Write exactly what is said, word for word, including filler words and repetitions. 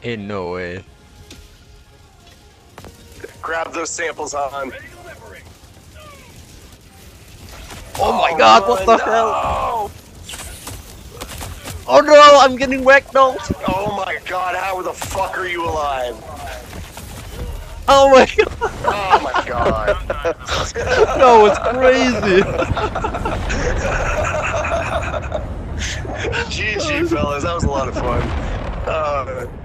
Ain't no way. Grab those samples, Han. Oh my god, what the no. hell? Oh no, I'm getting ragdolled! Oh my god, how the fuck are you alive? Oh my god! Oh my god. That was crazy! G G, fellas, that was a lot of fun. Uh,